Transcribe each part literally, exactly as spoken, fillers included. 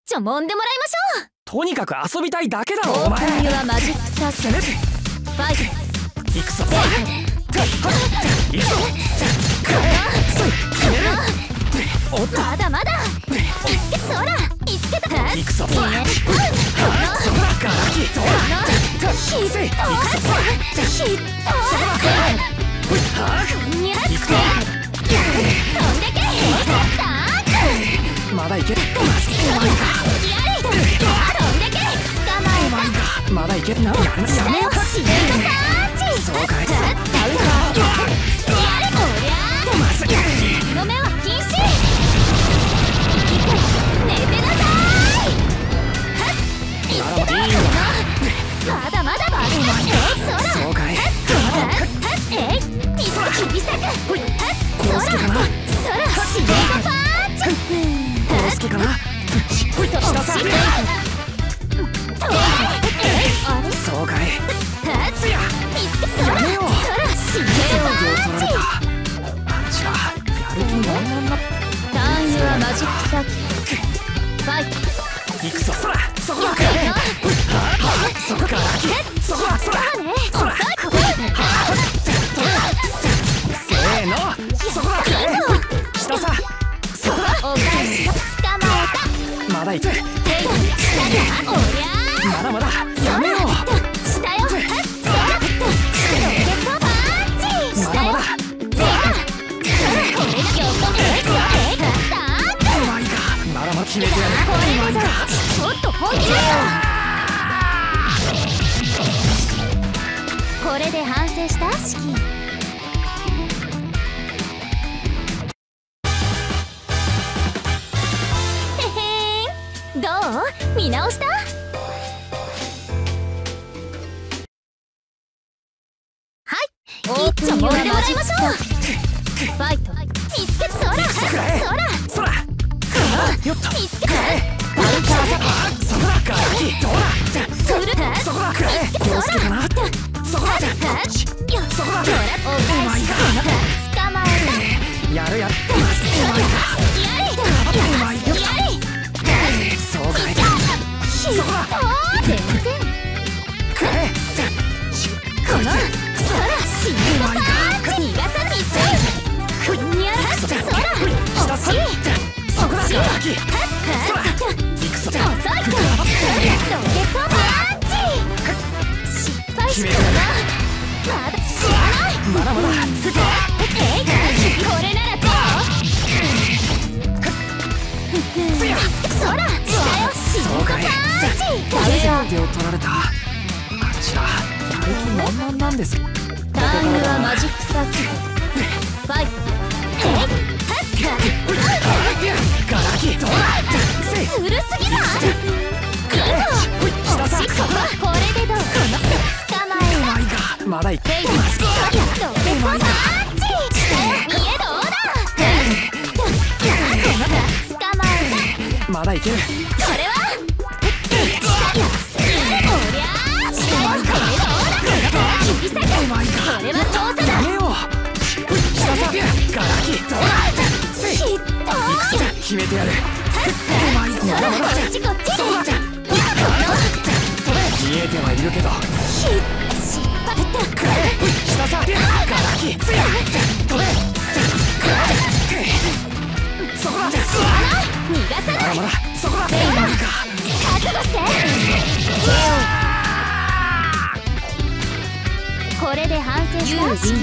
ちょ揉んでもらいましょう。 とにかく遊びたいだけだろオお前。 ープンユアマジックサー攻めてファイト。 行くぞ。行くぞ。決める。おっとまだまだ。見つけそら見つけた。 行くぞ。そこだガラキどうだ。 ヒットヒットにゃって飛んでけ。 まだいける。 飛んでけ。捕まえた。 まだいけるな。やめよう。 シレットパンチ。 そうかい。 ダウンやれこりゃ。の目は禁止。寝てなさい。見つけた。まだまだまだ。 そうかい。 えい、見つけ切り裂く。そら、そら、シレットパンチ。 コロスケかな。下さ。 あれそうかい。 見つけそら、そら、シレットパンチ。 あっちはやる気満々な。 ターンユアマジックサーキットファイト。 行くぞ。そらそこだ。そこかそこだ。そらそらせーのそこだ。下さそこだ。 お返し捕まえた。 まだいく。 おりゃまだまだやめよう。 下よ。そらロケットパンチ。下よ。そらそらこれだ。横目えっお前がまだまだ決めてやる。 これだぞ。ちょっと本気だよ。これで反省したシキ。へへーん、どう？見直した？はい、オープンユアマジックサーキットファイト。見つけそらそらそらよっと見つけた。 そこだガラキどうだ。 するそこだコロスケかな。そこだそこだ。 お前が捕まえた。 やるやる。 やれやれそうかい。 そこだ。全然くれ。 このそらシートパンチ。逃がさないぜ。ふにゃらそら惜しい。 そこだガラキそら行くぞ。 遅いとロケットパンチ。失敗したな。まだ知らない。 まだまだ。 えい、これならどう？そら、下よ、シートパンチ。ダウン手を取られた。あちらやる気満々なんです。 ターンユアマジックサーキットファイト。えい、 ガラキどうだ。 ずるすぎない？ 下さこれでどう？捕まえお前がまだいく。 ロケットパンチ。見えどうだ？捕まえまだいける。 た。これはおりゃー。これどうだ？切り裂く。それは通さない。 やめよう。下さガラキどうだ。 ヒット。 決めてやる。 そらこっちこっち。 見えてはいるけど。 失敗だ。 下さガラキそこだ。 逃がさない。 まだまだそこだ。 覚悟して。これで反省したシキ。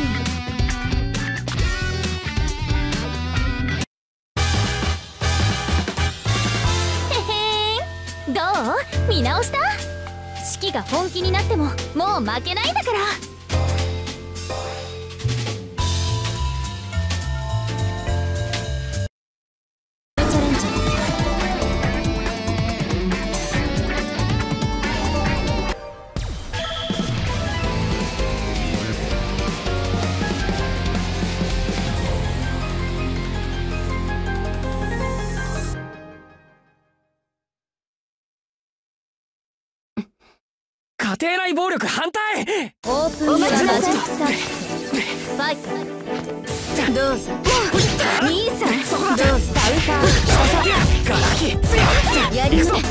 へへーん、どう？見直した？シキが本気になってももう負けないんだから。チャレンジ。 家庭内暴力反対。 オープンユアマジックサーキットファイト。どうぞ兄さん。どうぞダウンター。 ガラキやります。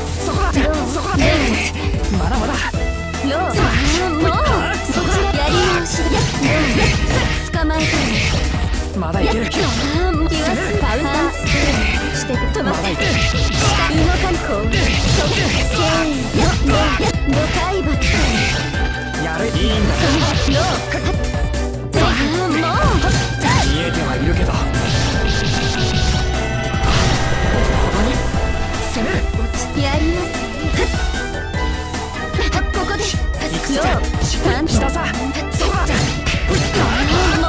と待って。動かんこう。せーの。の海馬。 やるいいんだよ。さあもう。 見えてはいるけど。ここに攻める。 やります。ここです。 行くぞ。下さ。そこだ。 もう。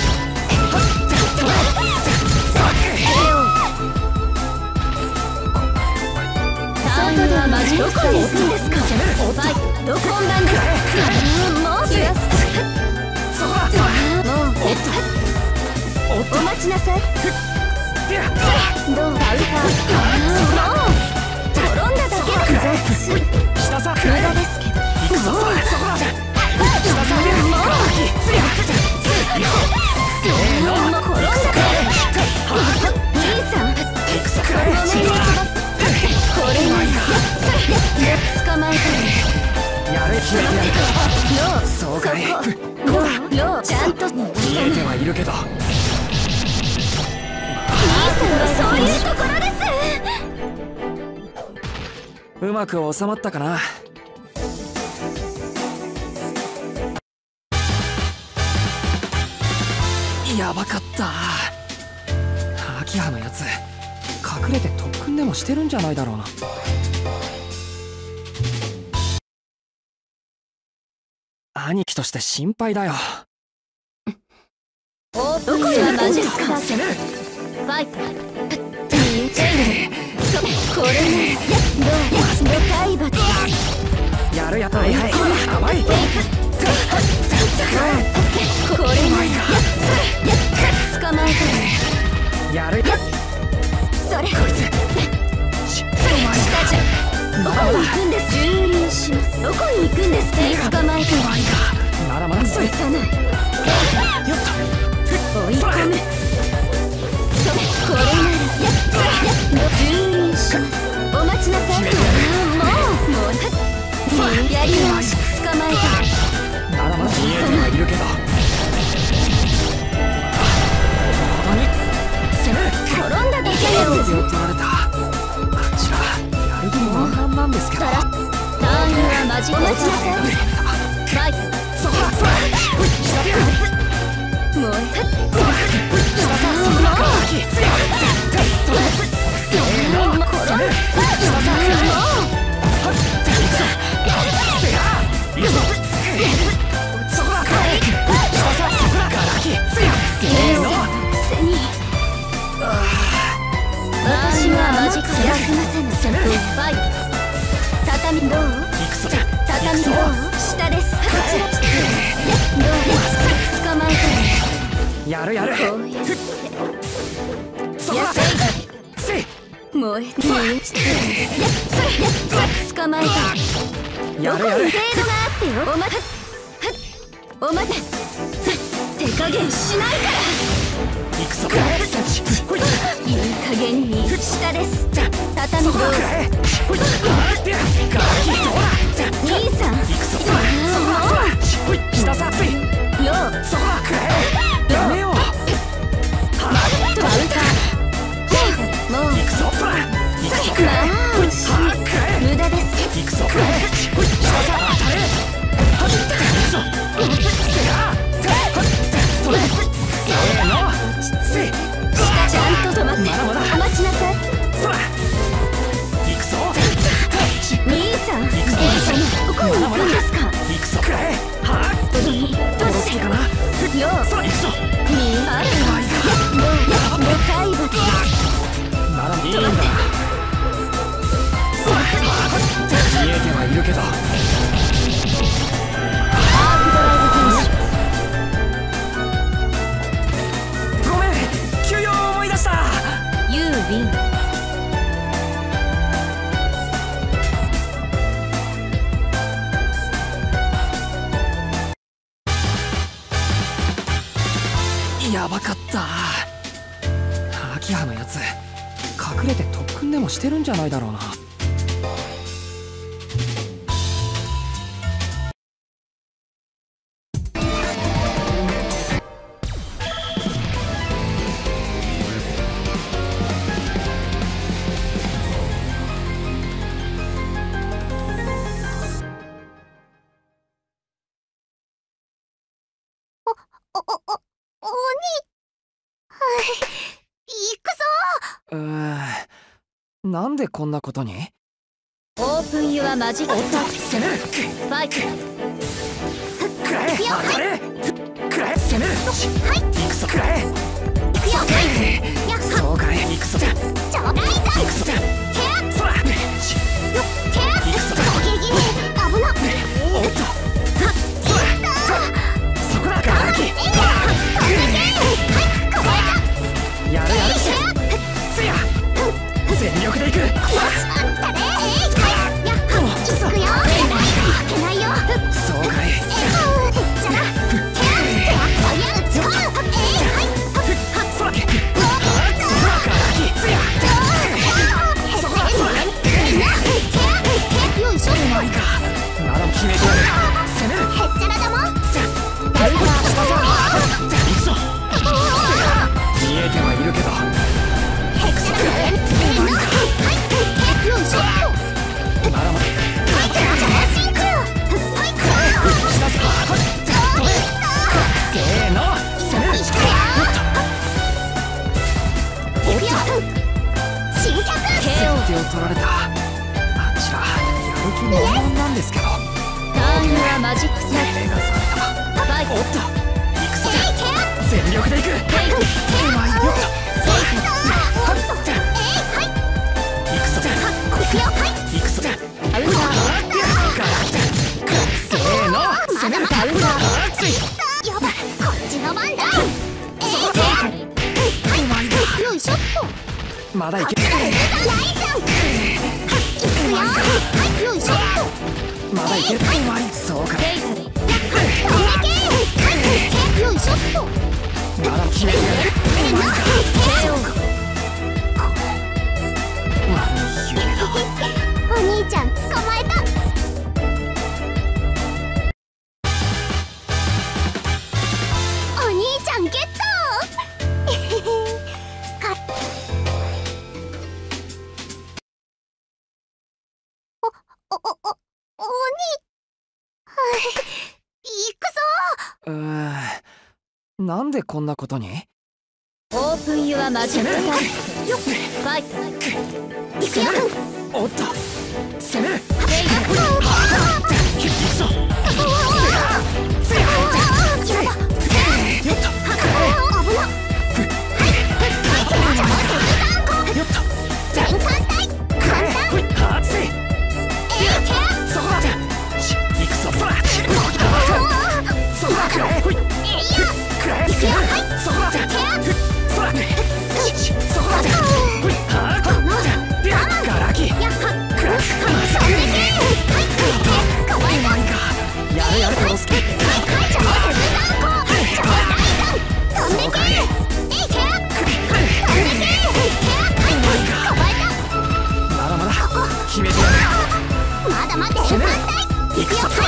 タイムはマジどこに行くんですか。おバイどこ本番です。もうすやす。 そこだ。 もうお待ちなさい。どうだうか。もう転んだだけだ。 下さ。 無駄ですけど。 行くぞ。そこだ。下さ。 もうせーの。 もう転んだから兄さん行くぞ。 ごめんなさい。これに捕まえたやる気はやるローそうかい。 ローローちゃんと見えてはいるけど。 兄さんはそういうところです。 うまく収まったかな。やばかった。秋葉のやつ隠れて特訓でもしてるんじゃないだろうな。兄貴として心配だよ。 どこがマジですか。 攻める。 ファイト見えてる。これねどうど海馬やるやはいはい甘い。 これね捕まえたやるそれこいつ下じゃどこに行くんです。蹂躙します。どこに行くんです。捕まえたまだまだそい許さない。 よっ追い込む。それこれなら蹂躙します。お待ちなさい。もうもうやり直し。捕まえたまだまだ見えてはいるけど。ここに攻める。 転んだだけです。 手を取られた。あちらやる気満々なんですけど。 ターンはマジック。お待ちなさい。ファイトそこだ。そら下でやる。 もう下さ。そこだ。せーの。 転んだ下さ。せや。いくぞ。そこだ。下さ。そこだ。せーの。 背に私はマジック休ませぬ。 攻める。 ファイト畳どう行くぞ。 畳どう下です。こちらどうです捕まえやるやる。 たこうやってそこだ。せい。 燃えて捕まえた。 やるやる。 どこに程度があってよ。おまおま手加減しないから。 行くぞ。ほい。 いい加減に下です。畳どうそこだ。ほい。でや。ガキどうだ。 兄さん行くぞ。そらそこだ。そらほい。下さ。せい。 ローそこだ。やめよう。 バウターもう行くぞ。そら行くぞ。 まあ無駄です。 行くぞ。ほい。下さ。当たれ。行くぞ。せや。それ。せーの。せい。 ちゃんと止まってまだまだお待ちなさい。 そら行くぞ。 兄さん行くぞ。 どこに行くんですか。 行くぞ。はっ。 どにどうしてかな。 よそら行くぞ。 みあるどうど海馬でまだいいんだ。見えてはいるけど。 アークドライブフィニッシュ。 ごめん。休養を思い出した。 ユーウィン。 やばかった。秋葉のやつ隠れて特訓でもしてるんじゃないだろうな。 ーなんでこんなことに。 オープンユアマジックサー攻める。 ファイト。 くらえ当たれ。くらえ攻める。はい行くぞ。くらえいくよ。 そうかい行くぞ。 ちょうだいぞ。 行くぞ。 手そら手ギリギリ危なっ。 おっとそらそこだガラキ。やるやるせや全力でいく。 よしあったね。やっ行くよ。負けないよ。 そうかい。 じゃら手手そや打ち込む。えいはいそらそらガラキせやそこだそらよいしょ。 うまいか。まだ決めてやる。攻める。 へっちゃらだもん。 下さ行くぞ。見えてはいるけどへっちゃらだもん。よいしょ。 まだまだ下させーの攻める。先手を取られた。あちらやる気満々なんですけど。 ターンユアマジックサー目が覚めた。おっと行くぞ。全力でいく。うまいよっと行くぞ。行くぞ。 アウターせーの攻める。 アウター熱い。 やばいこっちの番だ。よいしょっと。 まだいけ。 よいしょっと。 まだいけ。うまい。そうか。 よいしょっと。 まだ決めてやる。うまいか。そうか。悪い夢だ。 お兄ちゃん捕まえた。お兄ちゃんゲット。かおおおおお兄行くぞ。 うーんなんでこんなことに。 オープンユアマジックサーファイト。いくよ。 おっと攻める。 い行くぞ。せやせやよっとよっと全艦隊くらえほい熱い。そこだ行くぞ。そらそこだくらえほいくらえ攻める。そこだそらそこだほいはあガラキくらえうまいか。やるやるロスケ。そうかい。まだまだ決めてやる。 まだ待って。 攻める。行くぞ。そら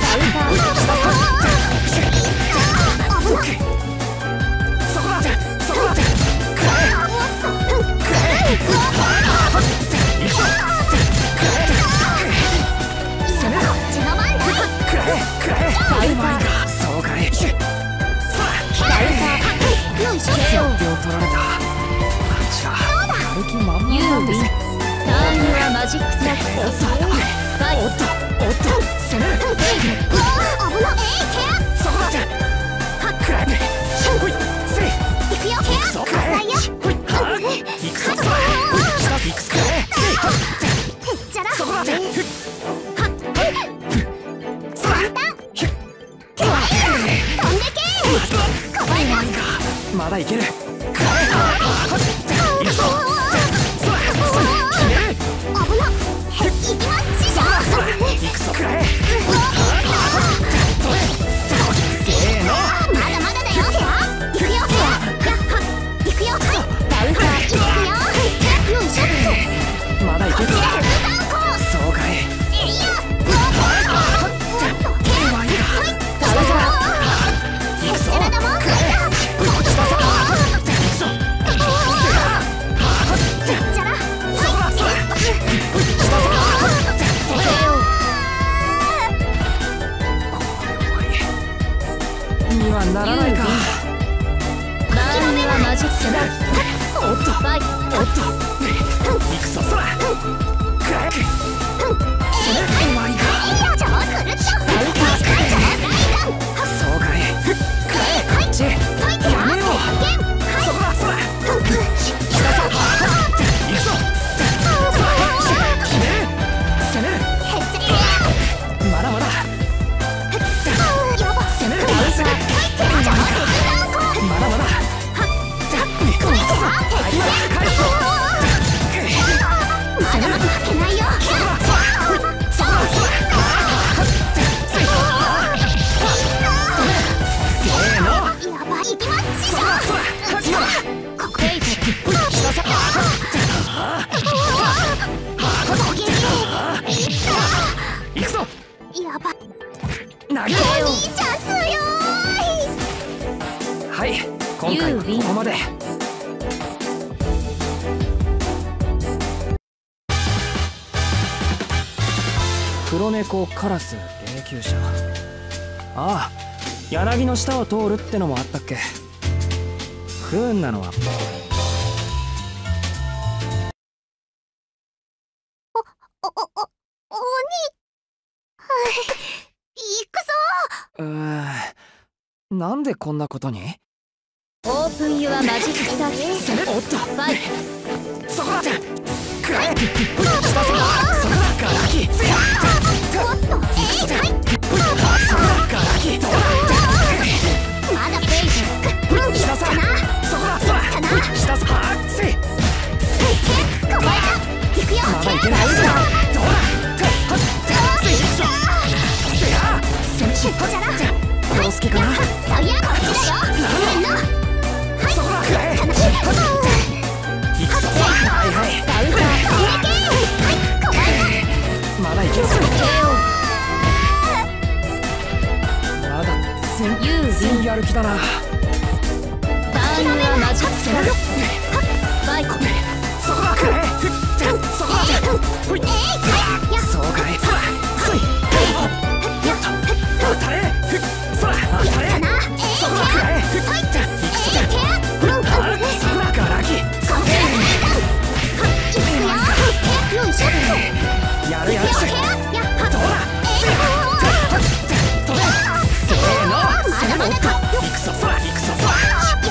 そこだそこだくらえくらえ行くぞ。攻める。くらえくらえうまいか。そうかい。そらよいしょ。 先手を取られた。あちらやる気満々なんです。 ターンユアマジックサーフおっとおっとおっと攻める。 うわー危なっ。えいそこだくらえほいせい手行くよ。 行くぞ。くらえほいはあ行くぞ。そら行くぞ。くらえへっちゃらそこだふっそらひゅっ飛んでけ。 うまいか。まだいける。くらえ行くぞ。そら決める。 危なっ。行きます師匠。 そら行くぞ。くらえせーのまだまだだよ。行くよ。行くよ。ダウンター行くよ。よいしょっと。 まだいける。そうかい。 えいや。 うまいか。 ダウンター。 行くぞ。 へっちゃらだもん。 下さくぞそらくらえそれ終わりかそうかいくらえちやめようそこだそら下さ行くぞそら決める攻めるまだまだ攻めるまだまだ返すぞまだまだ負けないよそらそらそらそらせーのやばい行きますそらそらここへ行け下さ行くぞやばい投げろお兄ちゃん強いはい今回はここまで黒猫カラス霊柩車。ああ柳の下を通るってのもあったっけ。不運なのはおおおおおにはい行くぞ。 うーなんでこんなことに。 オープンユアマジックサーキット。 おっとファイトそこだくらえ下さそこだガラキつやおっとえいはいそこだガラキどうだまだペイジ下さそこだそら下さはっつい捕まえた行くよまだいけないぞどうだはっついせやせんちはっ陽介かなそういやこっちだよなんのそこだくらえ行くぞはいはいダウンだはい捕まえまだいけるぞまだ全然やる気だな。 たバーンはマジックセラバイコそこだくらえそこだほいそうかいそらそいやっと当たれそら当たれそこだくらえ行くぞそこだガラキそこよいしょやるやるどうだせーのせーの行くぞそら行くぞそら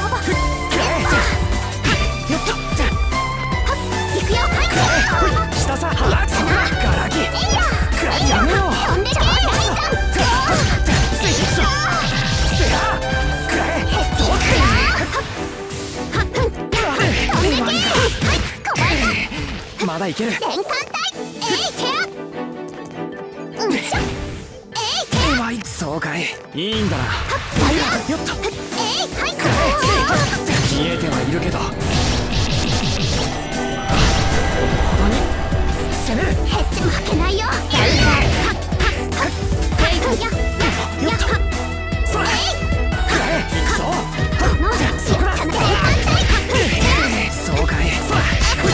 やっと行くよ下さはそこだガラキくらえやめろ飛んでけまだいける。 全艦隊えいてうんしょうまいそうかいいいんだな。よっとえいはい見えてはいるけどほどに攻めるへっち負けないよはっはっはっやよっとそらくらえ行くぞこのそこだ全艦隊そうかいそら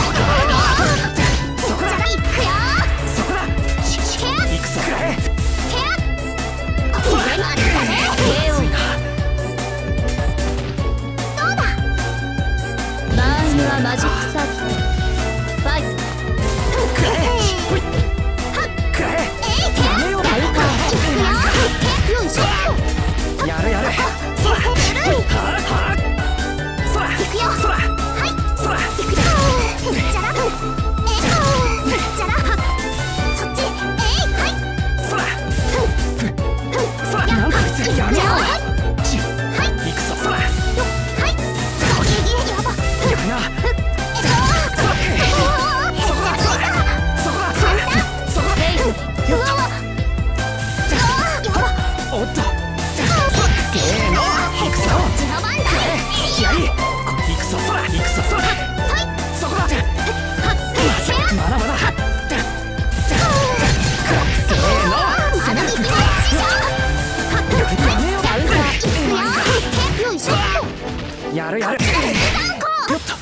そこだ行くよそこだ行くぞくらえそれまでだねついなどうだバーンはマジックサーキットファイトくらえほいくらえやめようだよよいしょやるやるそらははそら行くよそらはいそら行くぞじゃらえじゃらそっちえいはいそらそらなんか別にやめようちはい行くぞそらはいやばやめなそらそこだそらそこだそらそこだよっとおっとせーの行くぞやり行くぞそら行くぞそらそこだまだまだせーの攻めるやめようやるやるよっと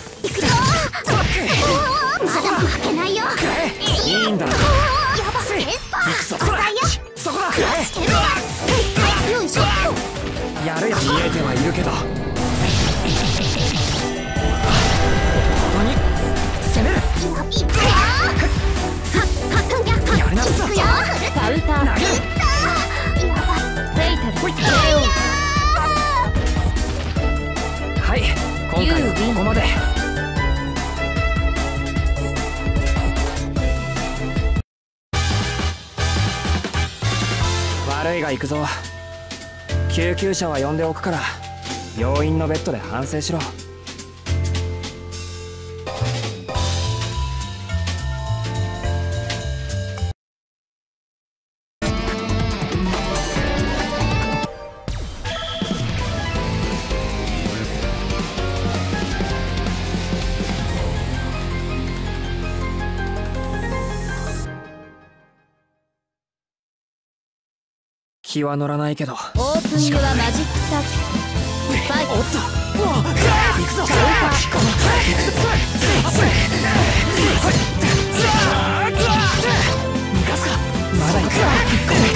まだ負けないよいいんだなやばせい行くぞそらそこだよいしょやるや見えてはいるけどほどに攻めるまで。悪いが行くぞ。救急車は呼んでおくから病院のベッドで反省しろ。気は乗らないけど。 オープンユアマジックサーキット。ファイト。 おっと、おお、行くぞ。この、行くぞ。逃がすか。まだ行く。この、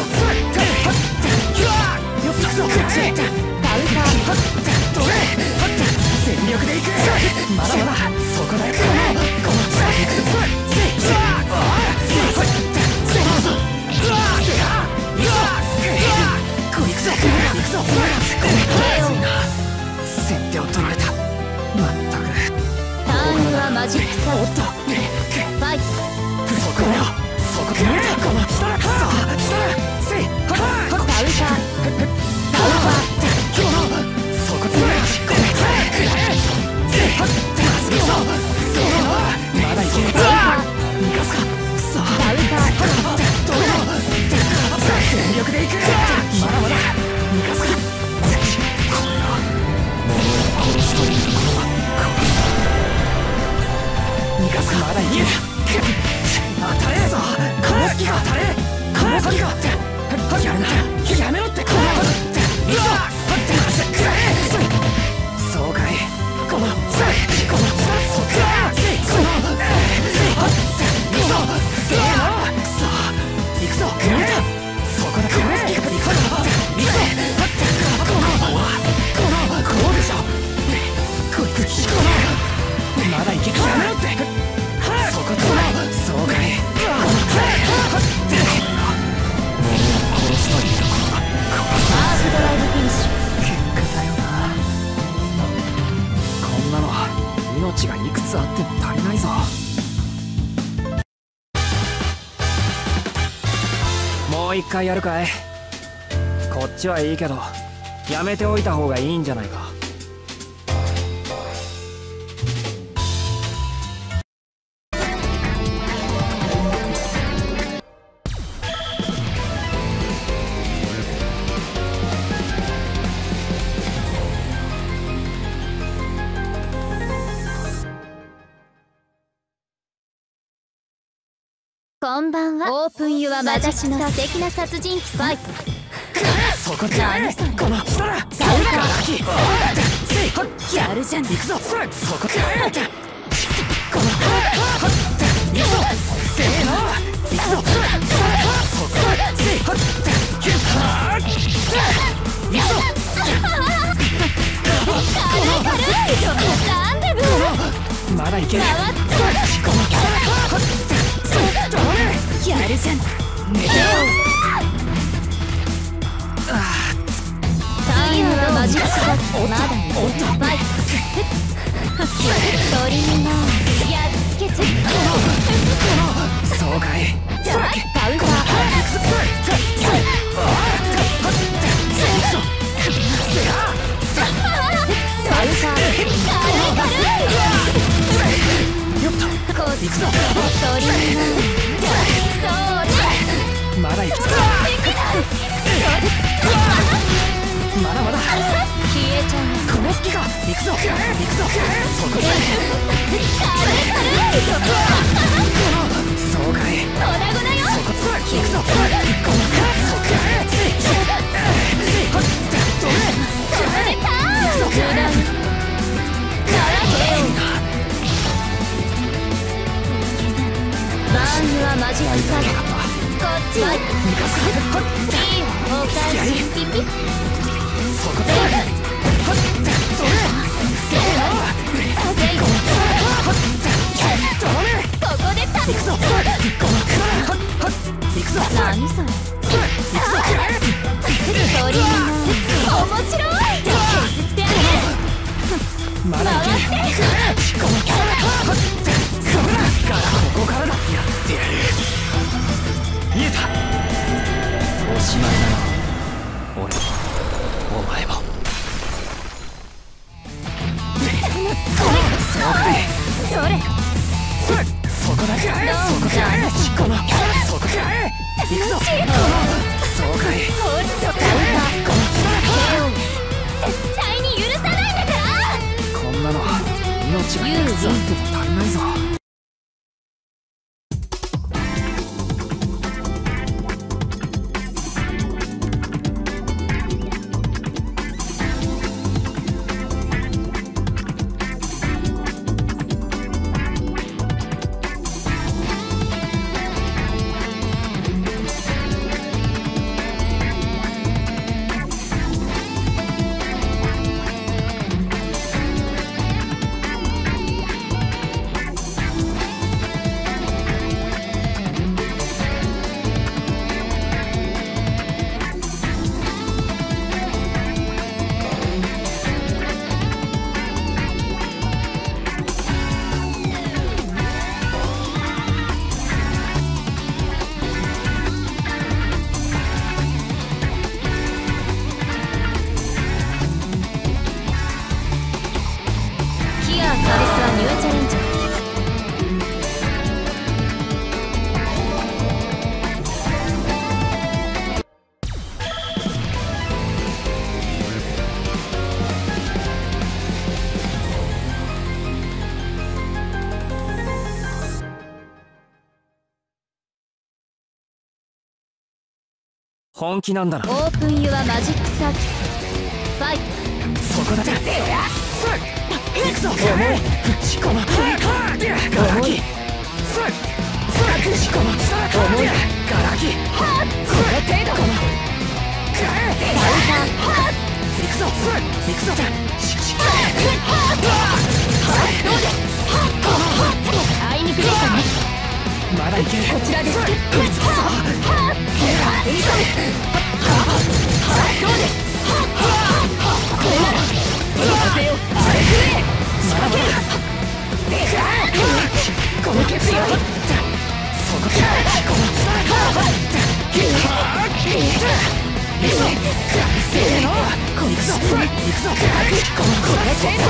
よっ、行くぞ。カウンター。どれ。全力で行く。まだまだ。そこだよ。この、この、行くぞ。先手を取られた。まったく。 ターンはマジックサーキット。ファイト。 そこだよ。そこ取られた。この下だ。さあ、下だ。せい。カウンター。カウンター。そこ取られた。せい。まだいける。逃がすか。さあ、カウンター。どうだ。全力でいく。まだまだ。逃がすか。殺しというのは逃がすか。まだいける。当たれぞ。この隙が当たれ。この隙がやるな。やめろって。このいいぞ。そうかい。このこのそここのいいぞ。せーの。さあ行くぞ。そこだ。この隙が行くぞ。いいぞ。こうでしょ。こいつこのまだいけ。やめろって。そこつな。そうかい。殺しというところはハーフドライブフィニッシュ。 結果だよな。こんなの命がいくつあっても足りないぞ。もう一回やるかい。こっちはいいけどやめておいた方がいいんじゃないか。 こんばんは。オープンユアマジックサーキット。私の素敵な殺人鬼ファイト。 そこでこの下だ。 やるじゃん。 行くぞ。そこでこの行くぞ。せーの。行くぞ。そこで行くぞ。 なんでブー。 まだいける。 やるじゃん。タイムはマジックサーキット。まだね。ファイト。鳥になやっつけちゃった。 そうかい。 カウンター。カウンター。 よっと。 こっち行くぞ。 鳥になそうだ。 まだ行くぞ。まだまだ。 消えちゃう。 この隙が行くぞ。行くぞ。そこでそうかい。 粉々よ。 そこ行くぞ。このそここれでターン。バーンはマジックサーキット。こっちはいいよ。おかしいピピ。 そこでここでターン。 行くぞ。行くぞ。 何それ。鳥にな面白い。削ってあげる。 まだいける。 そこかこのそこか行くぞそうかいそうか絶対に許さないんだからこんなの命がいくつあっても足りないぞ。本気なんだな。 オープンユアマジックサーキットファイトそこだぜ。行くぞ。このガラキこのガラキこの程度この行くぞ行くぞ。 あいにくでしたね。 まだいける。 こちらです。 この決意をそこからこのせーのこいくぞ行くぞこのこのせーの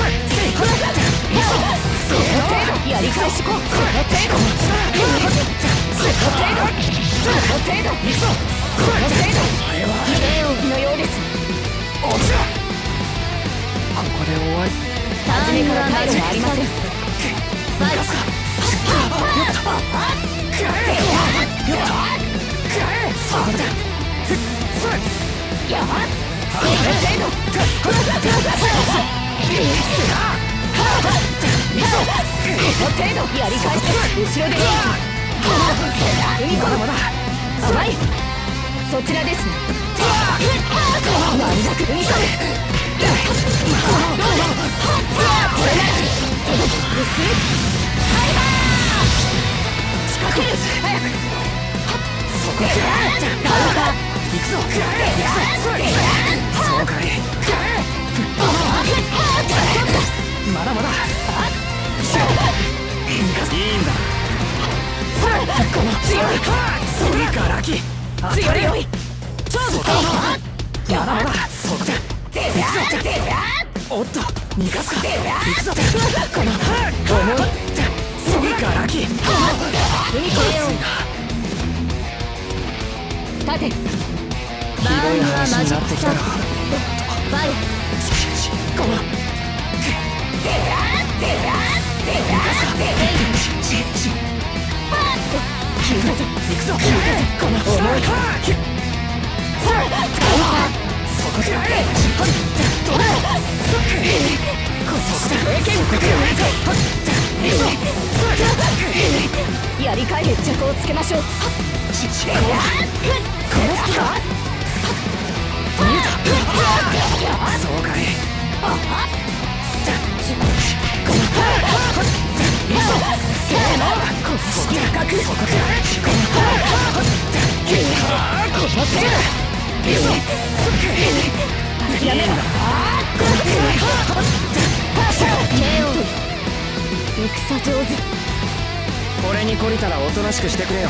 その程度やり返しこうその程度その程度その程度行くぞその程度あれは礼をのようです。落ちろ。ここで終わり。 初めから大事はありません。バイスやり返して後ろでいい。海子の甘いそちらですね。何だく海子これなら届き薄いハイバー仕掛ける早くそこから行くぞ行くぞそうかいまだまだいいんだこの強いそれガラキ強いよいまだまだそこだ行くぞおっと逃がすか行くぞこの重いそれガラキ踏み越えよう立てひどい話になってきたよ。 バイこの行くぞこの重いそこからやり返り決着をつけましょう。この隙か見えたそうかいこのいいぞせーのそこ高くそこからこのこの手だいいぞやめろこの手ケーオー戦上手。 これに懲りたらおとなしくしてくれよ。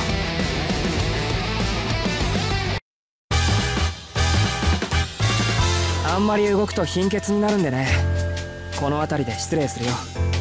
あんまり動くと貧血になるんでね。この辺りで失礼するよ。